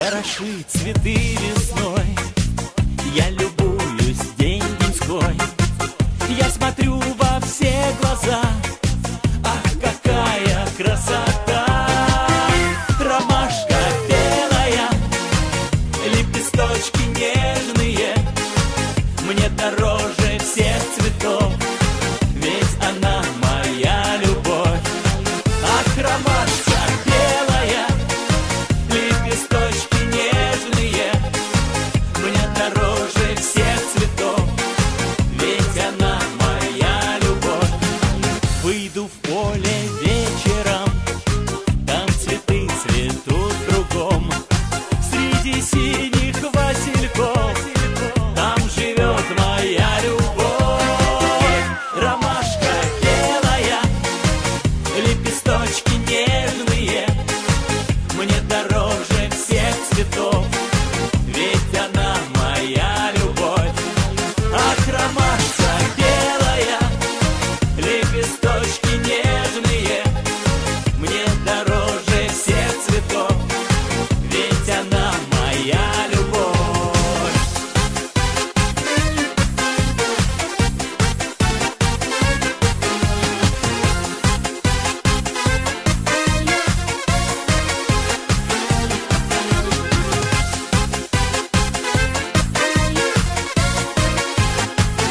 Хороши цветы весной, я любуюсь день-деньской. Я смотрю во все глаза, ах, какая красота! Ромашка белая, лепесточки нежные, мне дороже всех цветов, ведь она моя любовь. Ах, ромашка белая, лепесточки нежные, мне дороже всех цветов, ведь она моя любовь. Выйду в поле вечером, там цветы цветут кругом, среди синих васильков там живет моя любовь. Ромашка белая, лепесточки нежные, мне дороже всех цветов, ведь она моя любовь. Ах, ромашка белая, лепесточки нежные, мне дороже всех цветов, ведь она моя любовь.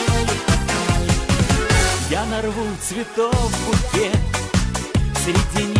Я нарву цветов букет, среди